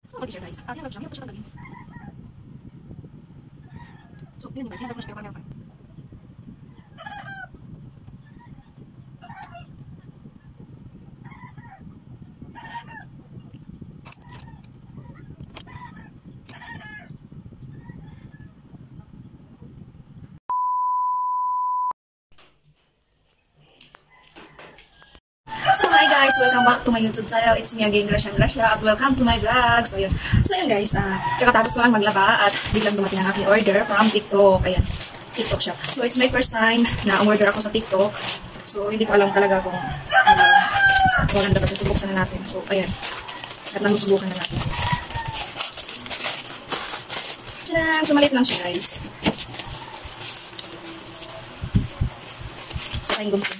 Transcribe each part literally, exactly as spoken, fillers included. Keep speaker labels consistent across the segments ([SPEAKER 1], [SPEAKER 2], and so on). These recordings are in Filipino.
[SPEAKER 1] So, mag-share guys. Ah, hirap siya. Hirap siya tanggalin. So, tingnan nyo guys. Hinagap ko na siya pero camera pa. So hi guys, welcome back to my YouTube channel. It's me again, Gracia Gracia, at welcome to my vlog. So yun, so yun guys, uh, kakatapos ko lang maglaba at biglang dumating ang aking order from TikTok. Ayan, TikTok shop. So it's my first time na umorder ako sa TikTok. So hindi ko alam talaga kung uh, maganda ba ito. Subuksan na natin. So ayan, at nang subukan na natin. Tadaan! So maliit lang siya guys. Pakain gumpi.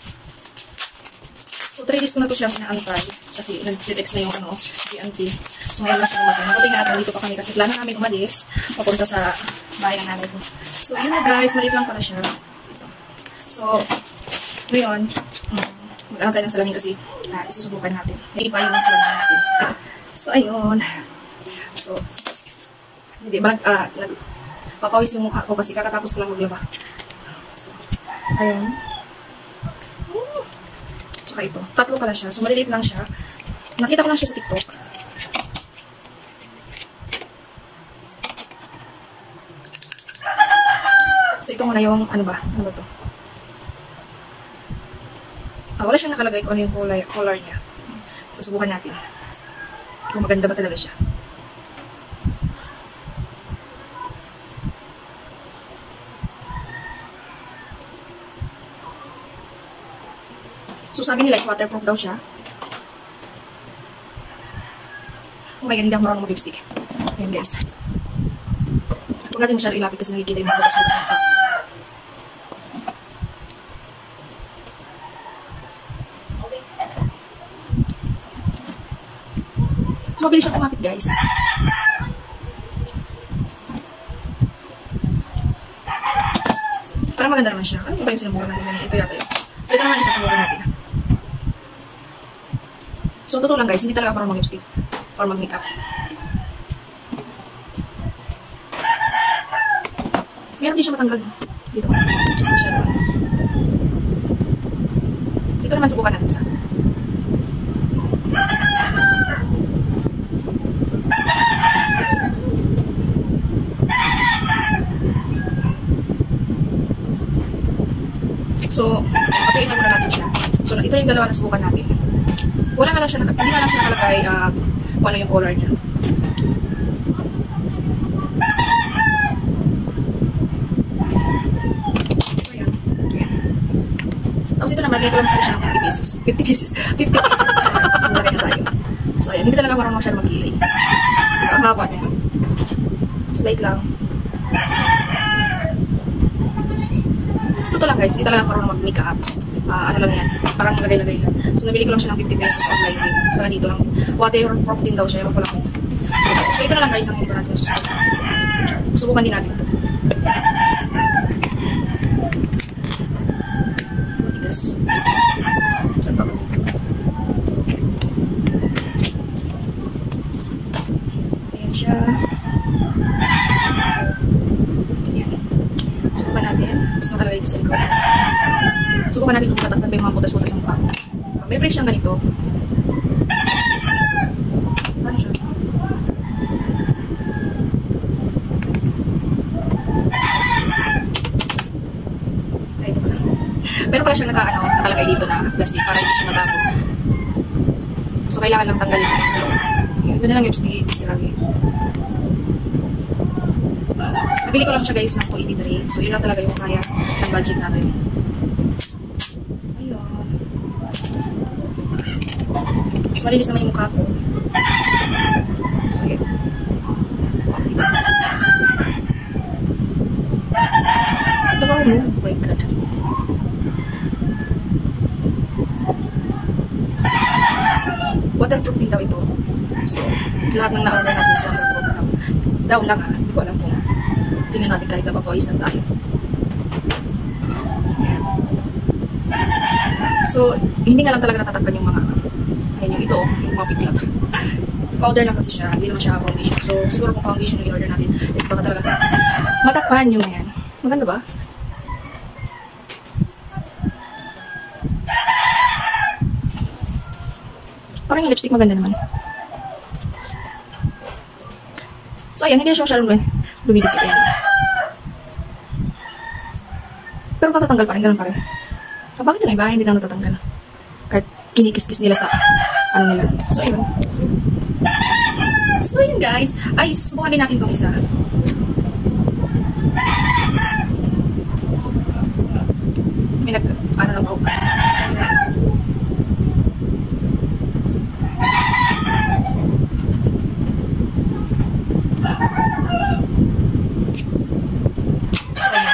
[SPEAKER 1] So, three days ko na to siya inaantay kasi nag-text na yung ano, si auntie. So, ngayon lang siya namatay. Mabuti nga at nandito pa kami kasi plano namin umalis papunta sa bahay ng nanay ko. So, yun na guys. Maliit lang pala siya. Ito. So, ngayon, um, mag-aantay ng salamin kasi uh, isusubukan natin. May ipayin ng salamin natin. So, ayun. So, hindi ba uh, nagpapawis yung mukha ko kasi kakatapos ko lang maglaba. So, ayun. Ito. Tatlo pala siya. So, maliliit lang siya. Nakita ko lang siya sa TikTok. So, ito muna yung, ano ba? Ano ba to? Ah, wala siyang nakalagay kung ano yung color, color niya. So, subukan natin. Kung maganda ba talaga siya. So, sabi nila, is waterproof daw siya. Oh my god, hindi ako marunong mag-lipstick. Ayan, guys. Huwag natin masyadong ilapit kasi nakikita yung mga butas-butas ng pa. So, mabilis siya kumapit, guys. Parang maganda naman siya. Ano ba yung sinubukan natin? Ito yata yun. So, ito naman isa subukan natin. So, totoo lang guys, hindi talaga parang mag-lipstick or mag-makeup. Meron din siya matanggal dito. Dito naman subukan natin sa. So, patuloy na muna natin siya. So, ito yung dalawa na subukan natin. Wala nga lang siya, hindi na lang siya nakalagay uh, kung ano yung color niya. So, yan. Yan. Tapos ito naman, ito lang po siya ng fifty pieces. fifty pieces. fifty pieces. Nalagay na tayo. So, yan. Hindi talaga marunong siya mag-ilay. Ito ang haba niya. Slight lang. So, ito lang guys. Hindi talaga marunong mag-makeup. Uh, ano lang yan. Parang lagay-lagay lang. So, nabili ko lang siya ng fifty pesos online din. Parang dito lang. Waterproof din daw siya. Ewan ko lang. So, ito na lang guys ang hindi pa natin susubukan. Susubukan din natin ito. Matigas. Saan pa ba? Ayan siya. Ayan. Subukan natin. Tapos nakalagay ito sa likod. Subukan natin kung tatakpan ba yung mga butas-butas ng paa. Uh, may fresh siyang ganito. Ano siya? Ay, ito pala. Pero pala siyang naka, ano, nakalagay dito na plastic para hindi siya matapon. So, kailangan lang tanggalin ito sa loob. Ito na lang yung stick. Grabe. Nabili ko lang siya guys ng two eighty-three. So, yun lang talaga yung kaya ng budget natin. So, malinis naman yung mukha ko. So, yun. Ito ba mo? Oh my god. Waterproof din daw ito. So, lahat ng na-order natin is waterproof. Daw lang ha. Hindi ko alam kung tingnan natin kahit napapawisan tayo. So, hindi nga lang talaga natatakpan yung mga, ayun yung ito, yung mga piglat. powder lang kasi siya, hindi naman siya foundation. So, siguro kung foundation yung i-order natin, is baka talaga matakpan yung yan. Maganda ba? Parang yung lipstick maganda naman. So, ayan, hindi na siya masyadong lumidikit yan. Pero natatanggal pa rin, ganun pa rin. So, bakit yung iba, hindi lang natatanggal? Kahit kinikis-kis nila sa ano nila. So, ayun. So, yun guys. Ay, subukan din natin itong isa. May nag, ano lang ako. So, ayan.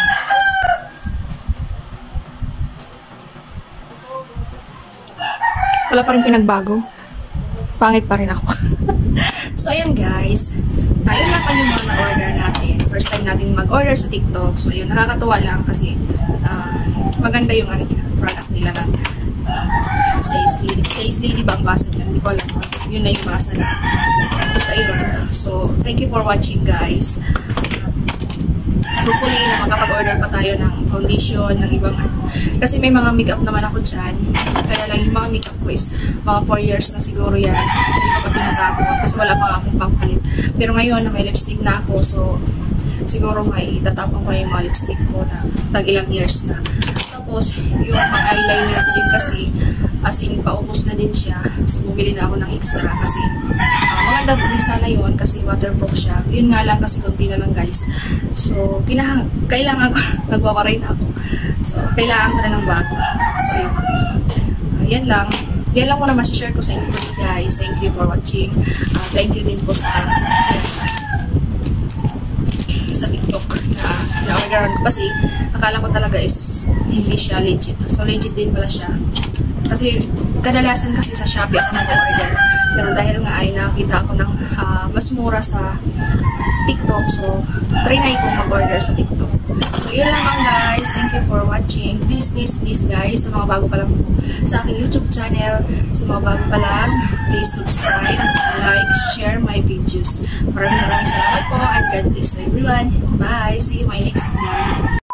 [SPEAKER 1] Wala pa rin pinagbago. Pangit pa rin ako. So, ayan guys. Ayun lang pa yung mga na-order natin. First time natin mag-order sa TikTok. So, ayun, nakakatuwa lang kasi uh, maganda yung ano, product nila na uh, Stays Lady. Stays Lady ba ang basa niya? Hindi ko alam. Yun na yung basa na. Basta yun. So, thank you for watching guys. Hopefully na makapag-order pa tayo ng foundation, ng ibang ano. Kasi may mga makeup naman ako dyan. Kaya lang yung mga makeup ko is mga four years na siguro yan. Hindi ko pa tinatapon kasi wala pa akong pangpalit. Pero ngayon na may lipstick na ako, so siguro may tatapon ko na yung mga lipstick ko na tag ilang years na. Tapos yung mga eyeliner ko din kasi as in paubos na din siya. So bumili na ako ng extra kasi uh, maganda din sana yun kasi waterproof siya. Yun nga lang kasi konti na lang guys. So kinahang, kailangan ko, nagwawaray na ako. So kailangan ko na ng bago. So yun. Uh, yan lang. Yan lang ko na masishare ko sa inyo guys. Thank you for watching. Uh, thank you din po sa yes, sa TikTok na na-orderan ko kasi akala ko talaga is hindi siya legit. So legit din pala siya. Kasi kadalasan kasi sa Shopee ako nag-order. Pero dahil nga ay nakita ako ng uh, mas mura sa TikTok. So try na ikong mag-order sa TikTok. So yun lang lang guys. Thank you for watching. Please, please, please guys. Sa mga bago pa lang po sa aking YouTube channel. Sa mga bago pa lang, please subscribe, like, share my videos. Maraming maraming salamat po and God bless everyone. Bye. See you my next video.